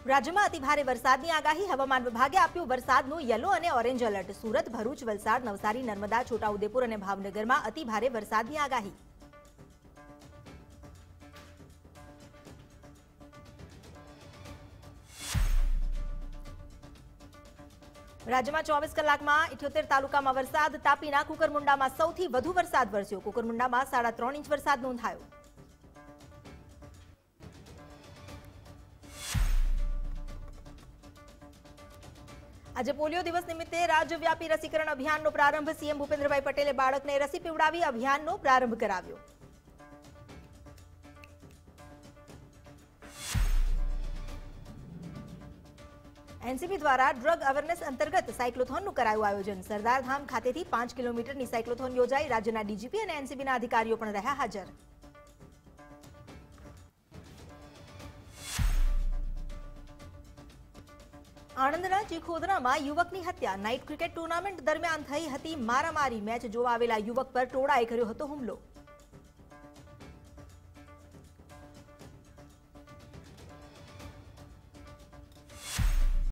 રાજ્યમાં અતિભારે વરસાદની આગાહી હવામાન વિભાગે આપ્યું વરસાદનું યલો અને ઓરેન્જ એલર્ટ સુરત ભરૂચ વલસાડ નવસારી નર્મદા છોટાઉદેપુર અને ભાવનગરમાં અતિભારે વરસાદની આગાહી રાજ્યમાં 24 કલાકમાં 78 તાલુકામાં વરસાદ તાપીના કુકરમુંડામાં સૌથી વધુ વરસાદ વરસ્યો કુકરમુંડામાં 3.5 ઇંચ વરસાદ નોંધાયો આજે પોલિયો દિવસ નિમિત્તે રાજ્યવ્યાપી રસીકરણ અભિયાનનો પ્રારંભ સીએમ ભૂપેન્દ્રભાઈ પટેલે બાળકને રસી પીવડાવી અભિયાનનો પ્રારંભ કરાવ્યો एनसीबी द्वारा ड्रग अवेरनेस अंतर्गत साइक्लोथोनનું કરાયું આયોજન સરદારધામ ખાતેથી 5 કિલોમીટરની સાયક્લોથોન યોજાઈ રાજ્યના ડીજીપી અને એનસીબીના અધિકારીઓ પણ રહ્યા હાજર આણંદના ચીખોદરામાં યુવકની હત્યા નાઇટ ક્રિકેટ ટુર્નામેન્ટ દરમિયાન થઈ હતી મારામારી મેચ જોવા આવેલા યુવક પર ટોળાએ કર્યો હતો હુમલો